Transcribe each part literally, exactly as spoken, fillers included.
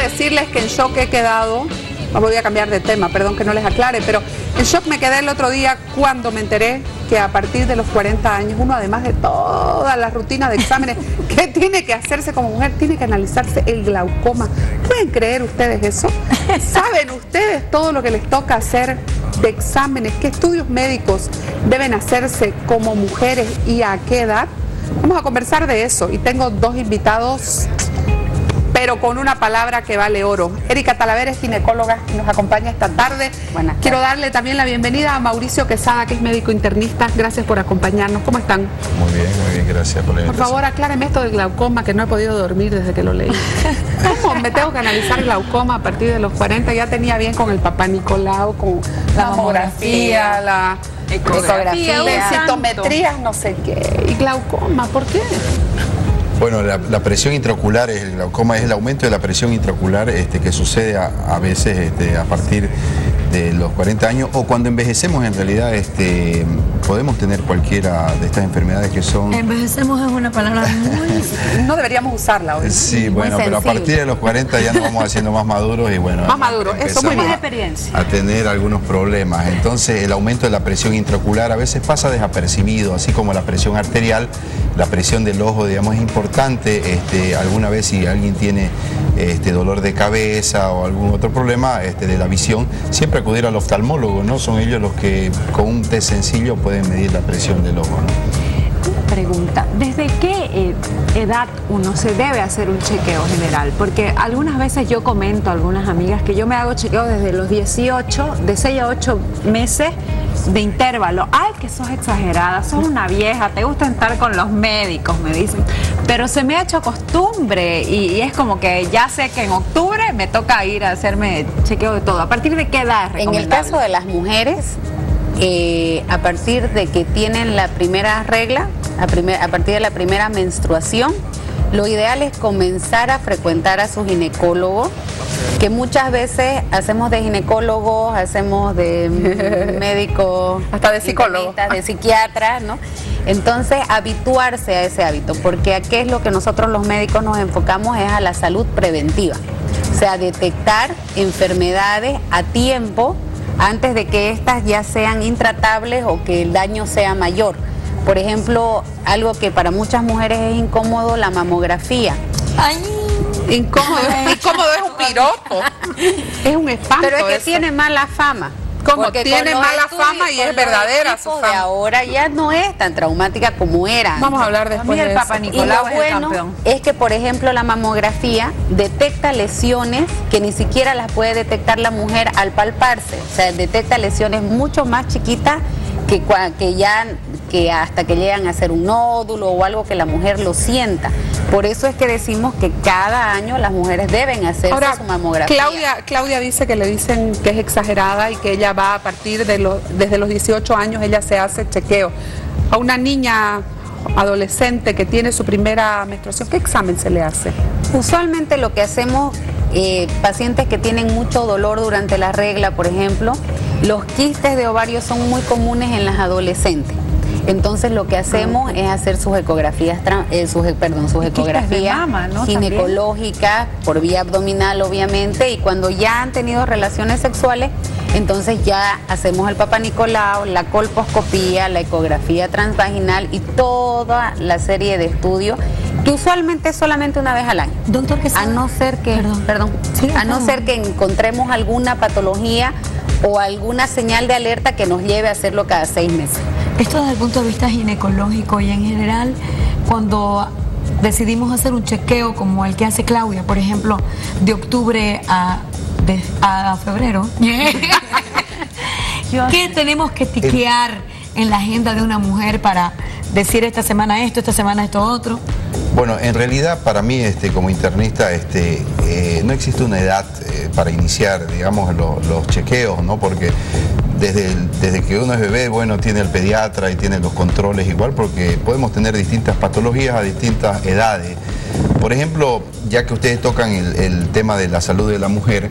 decirles que en shock he quedado. Voy a cambiar de tema, perdón que no les aclare, pero en shock me quedé el otro día cuando me enteré que a partir de los cuarenta años, uno además de toda la rutina de exámenes que tiene que hacerse como mujer, tiene que analizarse el glaucoma. ¿Pueden creer ustedes eso? ¿Saben ustedes todo lo que les toca hacer de exámenes? ¿Qué estudios médicos deben hacerse como mujeres y a qué edad? Vamos a conversar de eso y tengo dos invitados, pero con una palabra que vale oro. Erika Talavera es ginecóloga y nos acompaña esta tarde. Buenas tardes. Quiero darle también la bienvenida a Mauricio Quesada, que es médico internista. Gracias por acompañarnos. ¿Cómo están? Muy bien, muy bien, gracias por la invitación. Por favor, acláreme esto del glaucoma, que no he podido dormir desde que lo leí. ¿Cómo me tengo que analizar glaucoma a partir de los cuarenta? Ya tenía bien con el papá Nicolau, con la mamografía, la ecografía, densitometrías, no sé qué. ¿Y glaucoma? ¿Por qué? Bueno, la, la presión intraocular, el glaucoma es el aumento de la presión intraocular este, que sucede a, a veces este, a partir de los cuarenta años o cuando envejecemos. En realidad este, podemos tener cualquiera de estas enfermedades que son... Envejecemos es una palabra muy... No deberíamos usarla hoy. Sí, bueno, pero a partir de los cuarenta ya nos vamos haciendo más maduros y bueno... Más maduros, eso muy bien. Experiencia. A tener algunos problemas. Entonces el aumento de la presión intraocular a veces pasa desapercibido, así como la presión arterial, la presión del ojo, digamos, es importante. Este, alguna vez si alguien tiene este, dolor de cabeza o algún otro problema este, de la visión, siempre acudir al oftalmólogo, ¿no? Son ellos los que con un test sencillo pueden medir la presión del ojo, ¿no? Pregunta, ¿desde qué edad uno se debe hacer un chequeo general? Porque algunas veces yo comento a algunas amigas que yo me hago chequeo desde los dieciocho, de seis a ocho meses de intervalo. Ay, que sos exagerada, sos una vieja, te gusta estar con los médicos, me dicen. Pero se me ha hecho costumbre y, y es como que ya sé que en octubre me toca ir a hacerme chequeo de todo. ¿A partir de qué edad es recomendable? En el caso de las mujeres, eh, a partir de que tienen la primera regla, a, primer, a partir de la primera menstruación, lo ideal es comenzar a frecuentar a su ginecólogo, que muchas veces hacemos de ginecólogos, hacemos de médicos, hasta de psicólogos, de psiquiatras, ¿no? Entonces, habituarse a ese hábito, porque a qué es lo que nosotros los médicos nos enfocamos es a la salud preventiva, o sea, detectar enfermedades a tiempo antes de que éstas ya sean intratables o que el daño sea mayor. Por ejemplo, algo que para muchas mujeres es incómodo, la mamografía. Ay, incómodo, incómodo es un piropo, es un espanto. Pero es que eso. Tiene mala fama. Como tiene mala fama y es verdadera su fama. De ahora ya no es tan traumática como era. Vamos a hablar después de el Papa Nicolau es el campeón. Es que, por ejemplo, la mamografía detecta lesiones que ni siquiera las puede detectar la mujer al palparse. O sea, detecta lesiones mucho más chiquitas que, que ya que hasta que llegan a ser un nódulo o algo que la mujer lo sienta. Por eso es que decimos que cada año las mujeres deben hacerse Ahora, su mamografía. Claudia, Claudia dice que le dicen que es exagerada y que ella va a partir de los, desde los dieciocho años ella se hace chequeo. A una niña adolescente que tiene su primera menstruación, ¿qué examen se le hace? Usualmente lo que hacemos, eh, pacientes que tienen mucho dolor durante la regla, por ejemplo, los quistes de ovario son muy comunes en las adolescentes. Entonces lo que hacemos es hacer sus ecografías, eh, sus, perdón, sus ecografías mama, ¿no? ginecológicas por vía abdominal, obviamente, y cuando ya han tenido relaciones sexuales, entonces ya hacemos el Papa Nicolau, la colposcopía, la ecografía transvaginal y toda la serie de estudios que usualmente es solamente una vez al año. Doctor, ¿qué a no ser que, perdón, perdón sí, a no ser que encontremos alguna patología o alguna señal de alerta que nos lleve a hacerlo cada seis meses. Esto desde el punto de vista ginecológico y en general, cuando decidimos hacer un chequeo como el que hace Claudia, por ejemplo, de octubre a, de, a febrero, ¿qué tenemos que tiquear en la agenda de una mujer para decir esta semana esto, esta semana esto otro? Bueno, en realidad para mí este, como internista este, eh, no existe una edad eh, para iniciar, digamos, lo, los chequeos, ¿no? Porque desde, el, desde que uno es bebé, bueno, tiene el pediatra y tiene los controles igual, porque podemos tener distintas patologías a distintas edades. Por ejemplo, ya que ustedes tocan el, el tema de la salud de la mujer,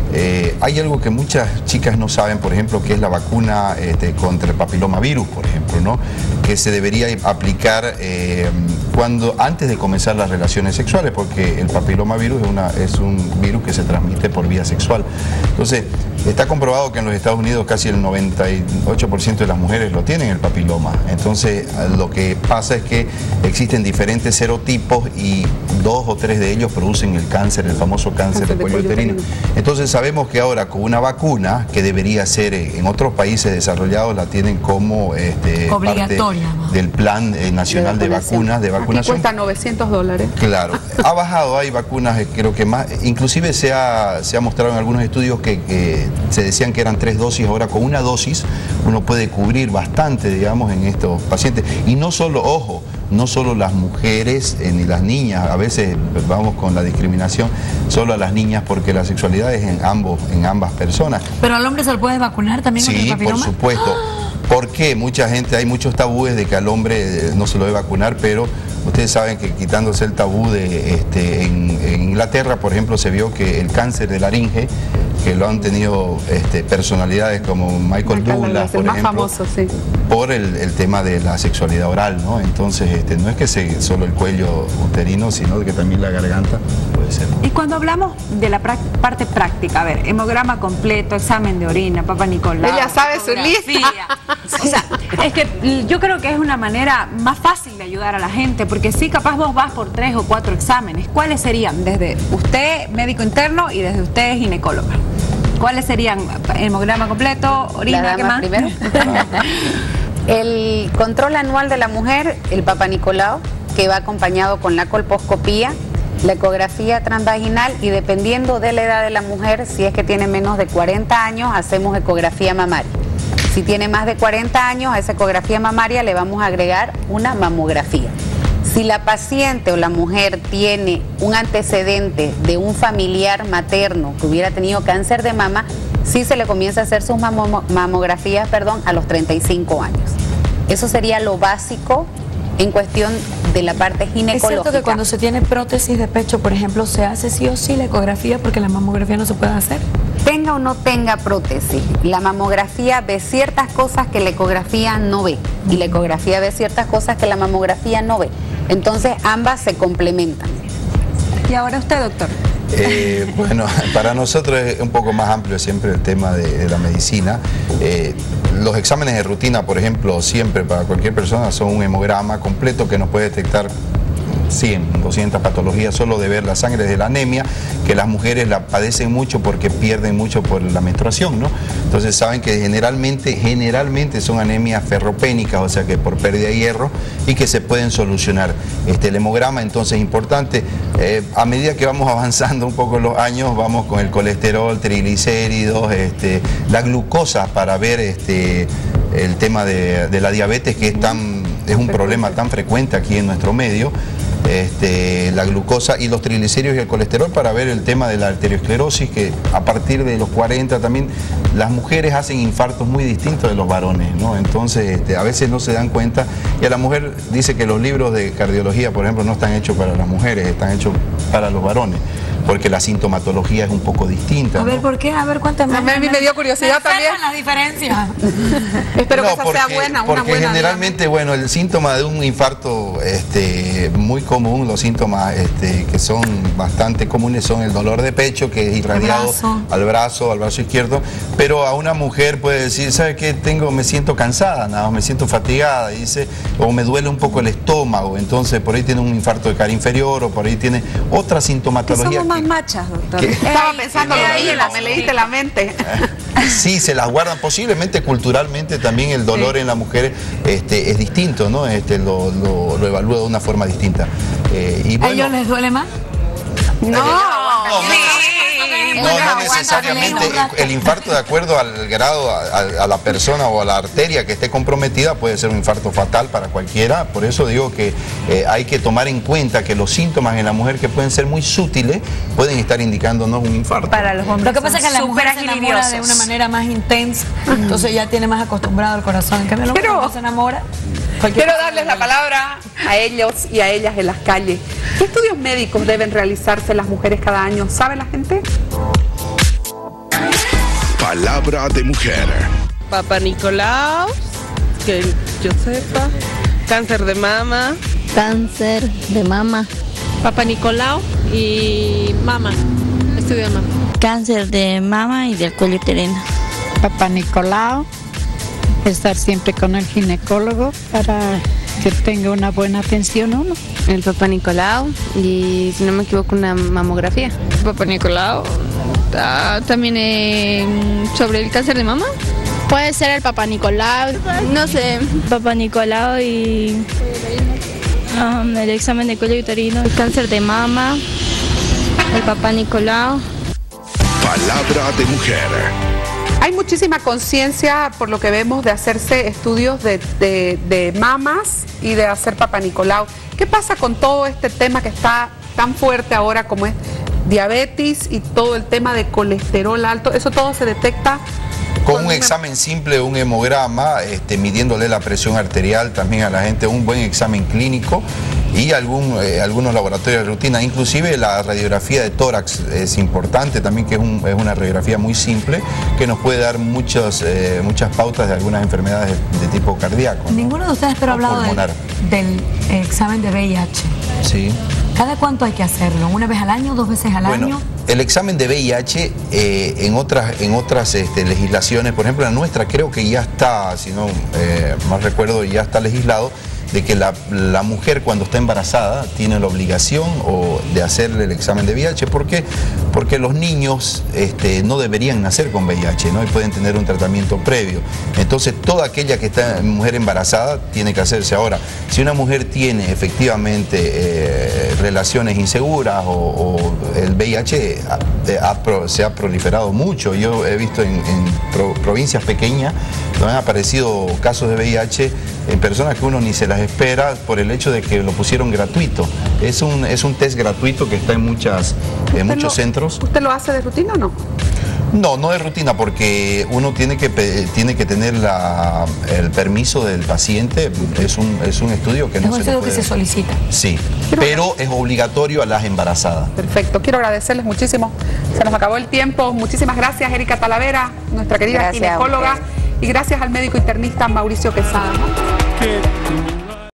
Eh, hay algo que muchas chicas no saben, por ejemplo, que es la vacuna este, contra el papilomavirus, por ejemplo, ¿no? Que se debería aplicar eh, cuando, antes de comenzar las relaciones sexuales, porque el papilomavirus es, una, es un virus que se transmite por vía sexual. Entonces, está comprobado que en los Estados Unidos casi el noventa y ocho por ciento de las mujeres lo tienen, el papiloma. Entonces, lo que pasa es que existen diferentes serotipos y dos o tres de ellos producen el cáncer, el famoso cáncer de cuello uterino. Entonces, sabemos que ahora con una vacuna, que debería ser en otros países desarrollados, la tienen como este, obligatoria, parte del plan eh, nacional de, de vacunas, de vacunación. Aquí cuesta novecientos dólares. Claro, ha bajado, hay vacunas, creo que más, inclusive se ha, se ha mostrado en algunos estudios que, que se decían que eran tres dosis, ahora con una dosis uno puede cubrir bastante, digamos, en estos pacientes. Y no solo, ojo, no solo las mujeres eh, ni las niñas, a veces vamos con la discriminación solo a las niñas porque la sexualidad es en ambos, en ambas personas. ¿Pero al hombre se lo puede vacunar también contra el Sí, papiloma? por supuesto. ¿Por qué? Mucha gente, hay muchos tabúes de que al hombre no se lo debe vacunar, pero ustedes saben que quitándose el tabú de este, en, en Inglaterra, por ejemplo, se vio que el cáncer de laringe, que lo han tenido este, personalidades como Michael Douglas, por el más ejemplo, famoso, sí. por el, el tema de la sexualidad oral, ¿no? Entonces, este, no es que sea solo el cuello uterino, sino que también la garganta puede ser. Y cuando hablamos de la parte práctica, a ver, hemograma completo, examen de orina, Papa Nicolau. Ella sabe su lista. O sea, es que yo creo que es una manera más fácil de ayudar a la gente, porque sí, capaz vos vas por tres o cuatro exámenes. ¿Cuáles serían? Desde usted, médico interno, y desde usted, ginecóloga. ¿Cuáles serían? Hemograma completo, orina, La ¿qué dama más? primero. El control anual de la mujer, el Papa Nicolau, que va acompañado con la colposcopía, la ecografía transvaginal, y dependiendo de la edad de la mujer, si es que tiene menos de cuarenta años, hacemos ecografía mamaria. Si tiene más de cuarenta años, a esa ecografía mamaria le vamos a agregar una mamografía. Si la paciente o la mujer tiene un antecedente de un familiar materno que hubiera tenido cáncer de mama, sí se le comienza a hacer sus mamo mamografías perdón, a los treinta y cinco años. Eso sería lo básico en cuestión de la parte ginecológica. ¿Es cierto que cuando se tiene prótesis de pecho, por ejemplo, se hace sí o sí la ecografía porque la mamografía no se puede hacer? Tenga o no tenga prótesis, la mamografía ve ciertas cosas que la ecografía no ve, y la ecografía ve ciertas cosas que la mamografía no ve. Entonces ambas se complementan. Y ahora usted, doctor. Eh, bueno, para nosotros es un poco más amplio siempre el tema de, de la medicina. Eh, los exámenes de rutina, por ejemplo, siempre para cualquier persona son un hemograma completo que nos puede detectar cien, doscientas patologías solo de ver la sangre, de la anemia, que las mujeres la padecen mucho porque pierden mucho por la menstruación, ¿no? Entonces saben que generalmente, generalmente son anemias ferropénicas, o sea que por pérdida de hierro, y que se pueden solucionar. Este, el hemograma entonces es importante. Eh, a medida que vamos avanzando un poco los años, vamos con el colesterol, triglicéridos, este, la glucosa para ver este, el tema de, de la diabetes, que es, tan, es un problema tan frecuente aquí en nuestro medio. Este, la glucosa y los triglicéridos y el colesterol para ver el tema de la arteriosclerosis, que a partir de los cuarenta también las mujeres hacen infartos muy distintos de los varones, ¿no? Entonces este, a veces no se dan cuenta, y a la mujer dice que los libros de cardiología, por ejemplo, no están hechos para las mujeres, están hechos para los varones, porque la sintomatología es un poco distinta, A ver, ¿no? ¿por qué? A ver, cuéntame. A mí me dio curiosidad Me también. las diferencias. Espero No, que esa porque, sea buena, una porque buena. generalmente, bueno, el síntoma de un infarto este, muy común, los síntomas este, que son bastante comunes son el dolor de pecho, que es irradiado brazo. al brazo, al brazo izquierdo, pero a una mujer puede decir, ¿sabe qué? Tengo, me siento cansada, nada más, me siento fatigada, dice, o me duele un poco el estómago, entonces por ahí tiene un infarto de cara inferior, o por ahí tiene otra Que sintomatología. somos más que- machas, doctor. que- Estaba pensando No, lo no, mismo, no, me no. leíste la mente. Sí, se las guardan. Posiblemente culturalmente también el dolor Sí. en la mujer este, es distinto, ¿no? Este, lo, lo, lo evalúa de una forma distinta. Eh, y ¿A bueno, ellos les duele más? No, no, no, sí. no, no necesariamente. El, el infarto, de acuerdo al grado, a, a- a la persona o a la arteria que esté comprometida, puede ser un infarto fatal para cualquiera. Por eso digo que eh, hay que tomar en cuenta que los síntomas en la mujer, que pueden ser muy sutiles, pueden estar indicándonos un infarto. Para los hombres. Lo que pasa es que la son mujer súper se enamora de agilidiosos. una manera más intensa, entonces ya tiene más acostumbrado el corazón. En cambio, el hombre Pero- cuando se enamora, cualquier Quiero cosa darles le la duele. palabra a ellos y a ellas en las calles. ¿Qué estudios médicos deben realizarse las mujeres cada año? ¿Sabe la gente? Palabra de mujer. Papá Nicolau, que yo sepa. Cáncer de mama. Cáncer de mama. Papá Nicolau y mama. Estudio de mama. Cáncer de mama y del cuello uterino. Papá Nicolau, estar siempre con el ginecólogo para que tenga una buena atención uno. El Papá Nicolau y, si no me equivoco, una mamografía. Papá Nicolau, uh, también eh, sobre el cáncer de mama. Puede ser el Papá Nicolau, no sé. Papá Nicolau y um, el examen de cuello uterino. El cáncer de mama, el Papá Nicolau. Palabra de mujer. Hay muchísima conciencia, por lo que vemos, de hacerse estudios de, de, de mamas y de hacer Papá Nicolau. ¿Qué pasa con todo este tema que está tan fuerte ahora como es diabetes y todo el tema de colesterol alto? ¿Eso todo se detecta con un examen simple, un hemograma, este, midiéndole la presión arterial también a la gente, un buen examen clínico y algún, eh, algunos laboratorios de rutina? Inclusive la radiografía de tórax es importante también, que es, un, es una radiografía muy simple que nos puede dar muchos, eh, muchas pautas de algunas enfermedades de, de tipo cardíaco, ¿no? Ninguno de ustedes pero ha hablado del, del examen de V I H. Sí. ¿Cada cuánto hay que hacerlo? ¿Una vez al año, dos veces al bueno, año? El examen de V I H eh, en otras, en otras este, legislaciones, por ejemplo la nuestra creo que ya está, si no eh, mal recuerdo, ya está legislado de que la, la mujer cuando está embarazada tiene la obligación o de hacerle el examen de V I H. ¿Por qué? Porque los niños este, no deberían nacer con V I H, ¿no? Y pueden tener un tratamiento previo. Entonces toda aquella que está mujer embarazada tiene que hacerse. Ahora, si una mujer tiene efectivamente eh, relaciones inseguras o, o el V I H ha, ha, se ha proliferado mucho. Yo he visto en, en pro, provincias pequeñas donde han aparecido casos de V I H en personas que uno ni se las espera por el hecho de que lo pusieron gratuito. Es un, es un test gratuito que está en, muchas, en muchos lo, centros. ¿Usted lo hace de rutina o no? No, no de rutina, porque uno tiene que, tiene que tener la, el permiso del paciente. Es un, es un estudio que no se le puede... Es un estudio que se solicita. Sí, pero es obligatorio a las embarazadas. Perfecto, quiero agradecerles muchísimo. Se nos acabó el tiempo. Muchísimas gracias, Erika Talavera, nuestra querida Gracias, ginecóloga, y gracias al médico internista Mauricio Quesada.